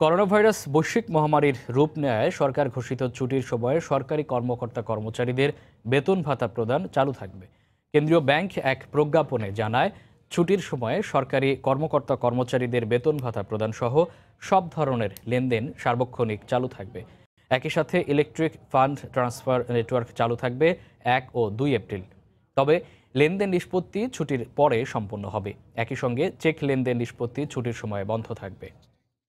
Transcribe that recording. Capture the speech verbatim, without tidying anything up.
Coronavirus বৈশ্বিক মহামারীর রূপ নেয় সরকার ঘোষিত ছুটির সময়ে সরকারি কর্মকর্তা কর্মচারীদের বেতন ভাতা প্রদান চালু থাকবে। কেন্দ্রীয় ব্যাংক এক প্রজ্ঞাপনে জানায়, ছুটির সময়ে সরকারি কর্মকর্তা কর্মচারীদের বেতন ভাতা প্রদান সহ সব ধরনের লেনদেন সার্বক্ষণিক চালু থাকবে। একই সাথে ইলেকট্রিক ফান্ড ট্রান্সফার নেটওয়ার্ক চালু থাকবে এক ও দুই এপ্রিল। তবে লেনদেন নিষ্পত্তি ছুটির পরে সম্পন্ন হবে। একই সঙ্গে চেক লেনদেন নিষ্পত্তি ছুটির সময়ে বন্ধ থাকবে।